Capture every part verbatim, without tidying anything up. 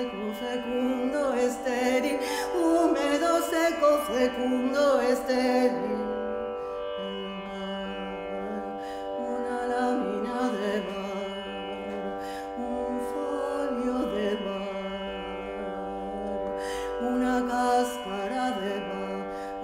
seco, fecundo, estéril, húmedo, seco, fecundo, estéril. Una lámina de mar, un folio de mar, una cáscara de mar.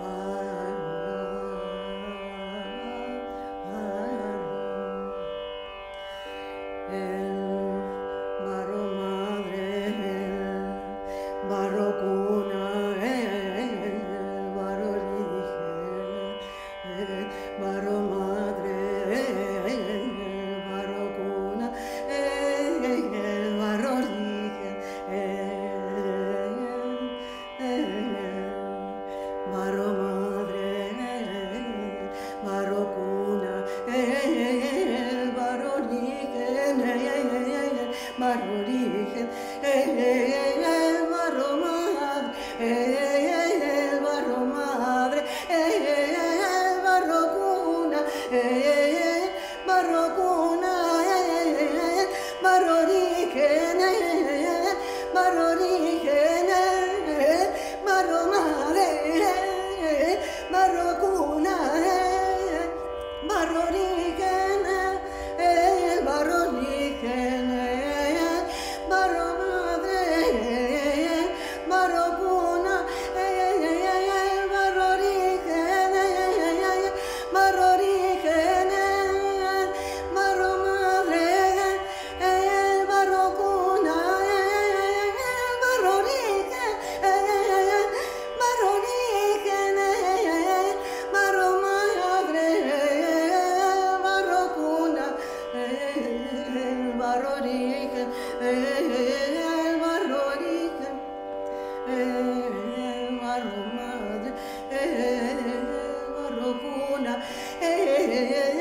El barro madre, el barro cuna, el barro origen, el barro madre, el barro cuna, el barro origen, el barro madre, el barro cuna, el barro origen, barro origen, el barro madre, el barro madre, el barro cuna, el barro cuna, el barro origen, barro origen, barro madre, barro cuna, barro origen, el barro origen, barro madre, barro cuna, barro origen, barro origen, barro madre, barro cuna, barro origen, barro origen, barro madre, barro cuna, el barro origen, el barro origen, el barro madre, el barro cuna, el